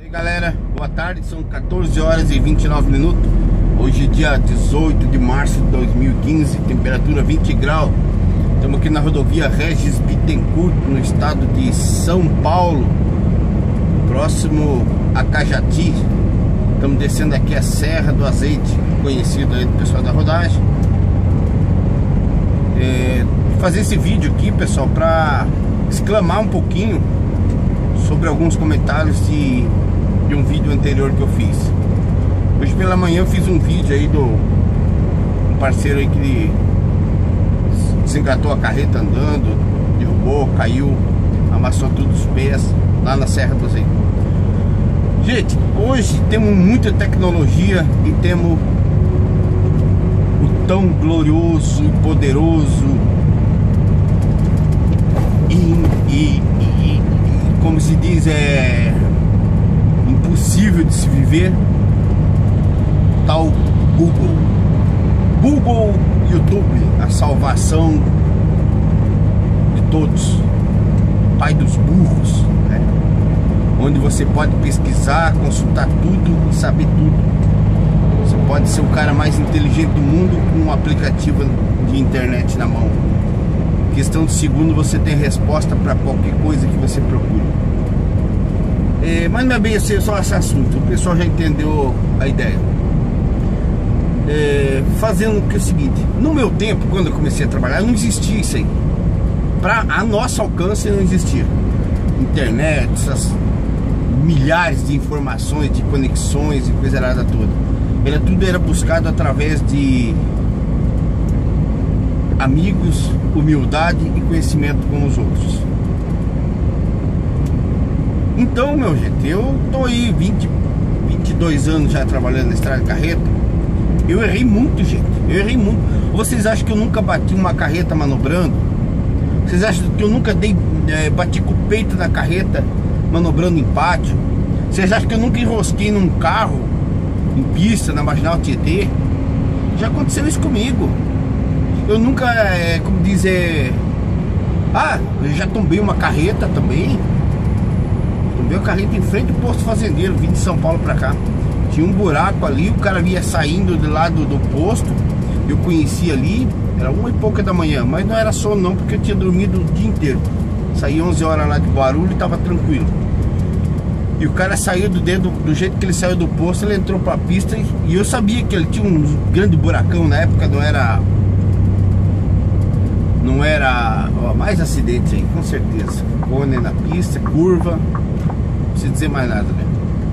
E galera, boa tarde, são 14 horas e 29 minutos. Hoje é dia 18 de março de 2015, temperatura 20 graus. Estamos aqui na rodovia Regis Bittencourt, no estado de São Paulo, próximo a Cajati. Estamos descendo aqui a Serra do Azeite, conhecido aí do pessoal da rodagem. Vou fazer esse vídeo aqui, pessoal, para exclamar um pouquinho sobre alguns comentários de um vídeo anterior que eu fiz. Hoje pela manhã eu fiz um vídeo aí do um parceiro aí que desengatou a carreta andando, derrubou, caiu, amassou tudo os pés lá na Serra do Azeite. Gente, hoje temos muita tecnologia e temos o tão glorioso e poderoso e como se diz, é impossível de se viver, tal Google YouTube, a salvação de todos, pai dos burros, né? Onde você pode pesquisar, consultar tudo e saber tudo. Você pode ser o cara mais inteligente do mundo com um aplicativo de internet na mão. Questão de segundo você tem resposta para qualquer coisa que você procure. Mas não é bem assim, só esse assunto. O pessoal já entendeu a ideia. Fazendo o seguinte: no meu tempo, quando eu comecei a trabalhar, não existia isso aí. Para a nosso alcance não existia internet, essas milhares de informações, de conexões e coisa errada toda. Tudo era buscado através de amigos, humildade e conhecimento com os outros. Então, meu gente, eu tô aí 22 anos já trabalhando na estrada de carreta. Eu errei muito, gente. Eu errei muito. Vocês acham que eu nunca bati uma carreta manobrando? Vocês acham que eu nunca bati com o peito na carreta manobrando em pátio? Vocês acham que eu nunca enrosquei num carro em pista, na Marginal Tietê? Já aconteceu isso comigo. Eu nunca, como dizer, eu já tombei uma carreta também. Tombei uma carreta em frente do posto fazendeiro, vim de São Paulo pra cá. Tinha um buraco ali, o cara ia saindo do lado do posto. Eu conhecia ali, era 1 e pouca da manhã, mas não era sono não, porque eu tinha dormido o dia inteiro. Saí 11 horas lá de Barulho e tava tranquilo. E o cara saiu do jeito que ele saiu do posto, ele entrou pra pista e eu sabia que ele tinha um grande buracão. Na época não era mais acidente aí, com certeza. Cone na pista, curva, não precisa dizer mais nada, né?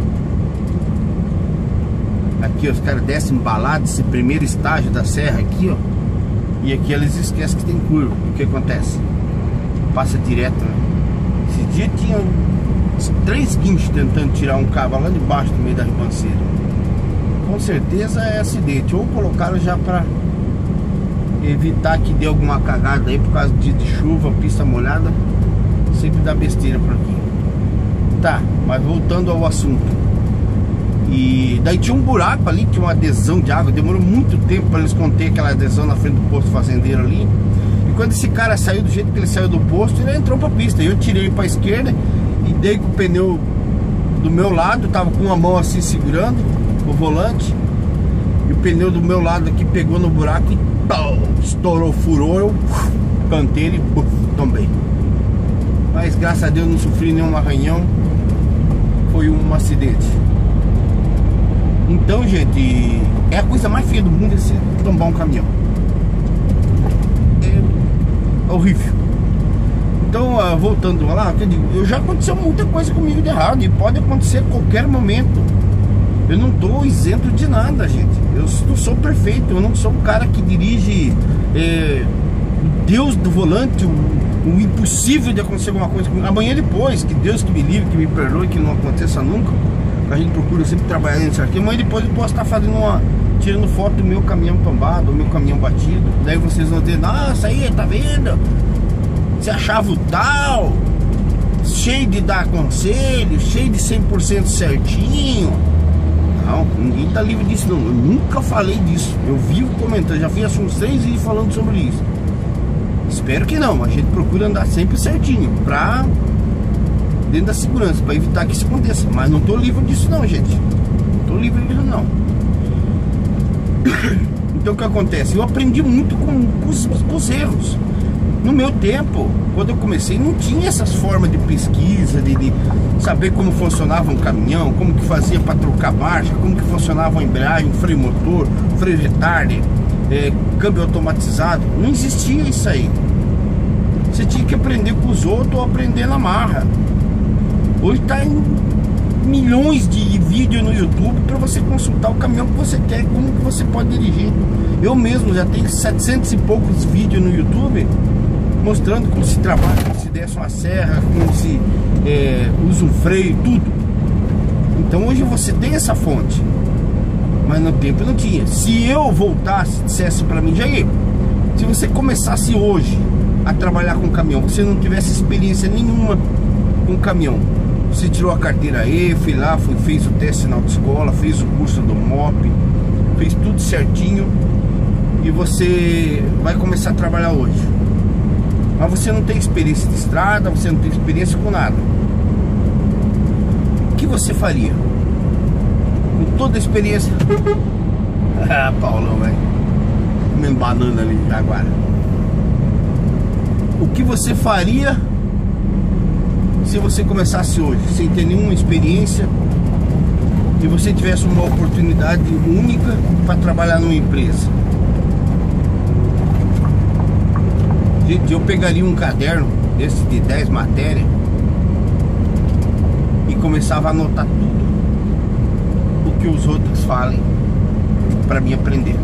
Aqui os caras descem embalados, esse primeiro estágio da serra aqui, ó. E aqui eles esquecem que tem curva. O que acontece? Passa direto, né? Esse dia tinha 3 guinchos tentando tirar um cavalo lá de baixo do meio da ribanceira. Com certeza é acidente. Ou colocaram já pra evitar que dê alguma cagada aí por causa de chuva, pista molhada. Sempre dá besteira por aqui. Tá, mas voltando ao assunto. E daí tinha um buraco ali, tinha uma adesão de água. Demorou muito tempo para eles conter aquela adesão na frente do posto fazendeiro ali. E quando esse cara saiu do jeito que ele saiu do posto, ele entrou pra pista. Eu tirei pra esquerda e dei com o pneu do meu lado. Tava com uma mão assim segurando o volante. E o pneu do meu lado aqui pegou no buraco e estourou, furou. Eu cantei ele e tombei. Mas graças a Deus não sofri nenhum arranhão. Foi um acidente. Então, gente, é a coisa mais feia do mundo esse tombar um caminhão. É horrível. Então, voltando lá, eu já aconteceu muita coisa comigo de errado e pode acontecer a qualquer momento. Eu não estou isento de nada, gente. Eu não sou perfeito, eu não sou um cara que dirige Deus do volante, o impossível de acontecer alguma coisa comigo. Amanhã depois, que Deus que me livre, que me perdoe, que não aconteça nunca. A gente procura sempre trabalhar nisso aqui. Amanhã depois eu posso estar fazendo tirando foto do meu caminhão tombado, do meu caminhão batido. Daí vocês vão dizer: nossa, aí, tá vendo? Você achava o tal, cheio de dar conselho, cheio de 100% certinho. Não, ninguém tá livre disso não. Eu nunca falei disso. Eu vivo comentando, já fiz uns 3 vídeos falando sobre isso. Espero que não. A gente procura andar sempre certinho pra dentro da segurança, para evitar que isso aconteça. Mas não tô livre disso não, gente. Não tô livre disso não. Então o que acontece? Eu aprendi muito com os erros. No meu tempo, quando eu comecei, não tinha essas formas de pesquisa, de saber como funcionava um caminhão, como que fazia para trocar marcha, como que funcionava a embreagem, freio motor, freio retarde, câmbio automatizado. Não existia isso aí. Você tinha que aprender com os outros ou aprender na marra. Hoje está em milhões de vídeos no YouTube para você consultar o caminhão que você quer, como que você pode dirigir. Eu mesmo já tenho 700 e poucos vídeos no YouTube mostrando como se trabalha, como se desce uma serra, como se usa um freio, tudo. Então hoje você tem essa fonte, mas no tempo não tinha. Se eu voltasse, dissesse para mim, Jair, se você começasse hoje a trabalhar com caminhão, você não tivesse experiência nenhuma com caminhão, você tirou a carteira aí, fez o teste na autoescola, fez o curso do MOP, fez tudo certinho e você vai começar a trabalhar hoje. Mas você não tem experiência de estrada, você não tem experiência com nada. O que você faria? Com toda a experiência. Ah, Paulão, velho. Comendo banana ali agora. O que você faria se você começasse hoje, sem ter nenhuma experiência, e você tivesse uma oportunidade única para trabalhar numa empresa? Gente, eu pegaria um caderno desse de 10 matérias e começava a anotar tudo o que os outros falem para mim aprender.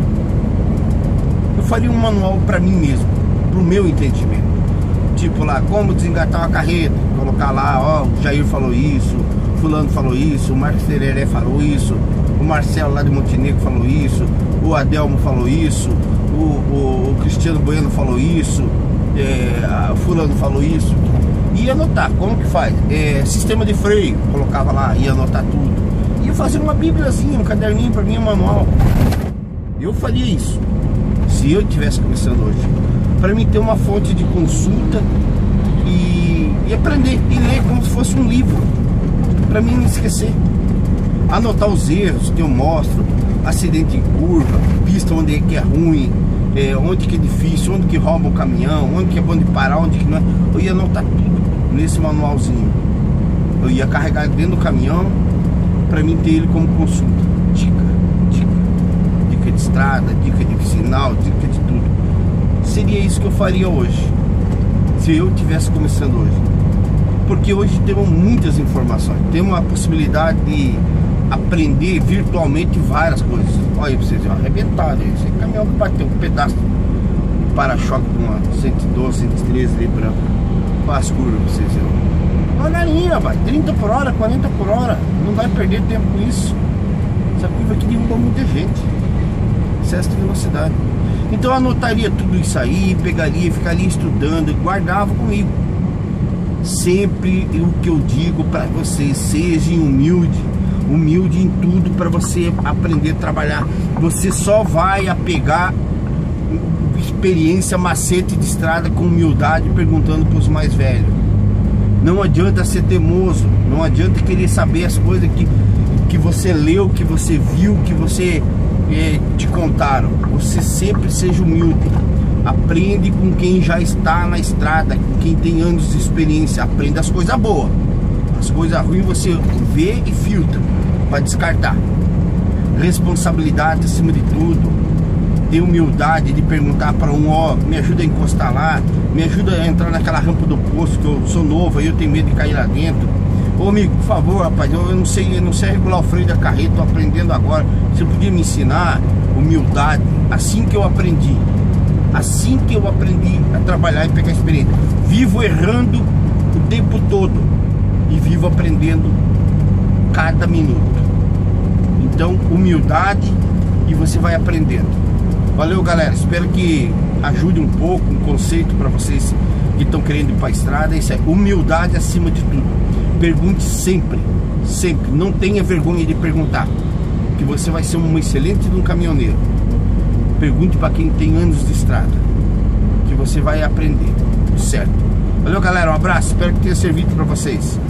Eu faria um manual para mim mesmo, pro meu entendimento. Tipo lá, como desengatar uma carreta, colocar lá, ó, o Jair falou isso, fulano falou isso, o Marcos Tereré falou isso, o Marcelo lá de Montenegro falou isso, o Adelmo falou isso, o Cristiano Bueno falou isso, fulano falou isso. E anotar, como que faz? Sistema de freio, colocava lá, ia anotar tudo. Ia fazer uma bíbliazinha, um caderninho para mim, um manual. Eu faria isso, se eu estivesse começando hoje, para mim ter uma fonte de consulta e aprender, e ler como se fosse um livro, para mim não esquecer. Anotar os erros que eu mostro, acidente em curva, pista onde é que é ruim, onde que é difícil, onde que rouba o caminhão, onde que é bom de parar, onde que não é. Eu ia anotar tudo nesse manualzinho. Eu ia carregar dentro do caminhão para mim ter ele como consulta. Dica de estrada, dica de sinal, dica de tudo. Seria isso que eu faria hoje, se eu estivesse começando hoje. Porque hoje temos muitas informações, temos a possibilidade de aprender virtualmente várias coisas. Olha aí pra vocês, arrebentado. Esse caminhão que bateu um pedaço de para-choque de uma 112, 113 ali branco. Faz curva pra vocês verem. Uma galinha, vai, 30 por hora, 40 por hora. Não vai perder tempo com isso. Essa curva aqui derruba muita gente. Excesso de velocidade. Então eu anotaria tudo isso aí, pegaria, ficaria estudando e guardava comigo. Sempre o que eu digo para vocês, sejam humilde em tudo, para você aprender a trabalhar. Você só vai pegar experiência, macete de estrada com humildade, perguntando para os mais velhos. Não adianta ser teimoso, não adianta querer saber as coisas que você leu, que você viu, que você te contaram. Você sempre seja humilde. Aprende com quem já está na estrada, com quem tem anos de experiência. Aprenda as coisas boas. As coisas ruins você vê e filtra para descartar. Responsabilidade acima de tudo. Ter humildade de perguntar para um, ó, me ajuda a encostar lá, me ajuda a entrar naquela rampa do posto, que eu sou novo, aí eu tenho medo de cair lá dentro. Ô amigo, por favor, rapaz, eu não sei regular o freio da carreta, tô aprendendo agora. Você podia me ensinar? Humildade. Assim que eu aprendi. Assim que eu aprendi a trabalhar e pegar experiência. Vivo errando o tempo todo e vivo aprendendo cada minuto. Então, humildade, e você vai aprendendo. Valeu, galera. Espero que ajude um pouco, um conceito para vocês que estão querendo ir para a estrada. Isso é humildade acima de tudo. Pergunte sempre, sempre. Não tenha vergonha de perguntar, que você vai ser um excelente de um caminhoneiro. Pergunte para quem tem anos de estrada, que você vai aprender, certo? Valeu, galera, um abraço, espero que tenha servido para vocês.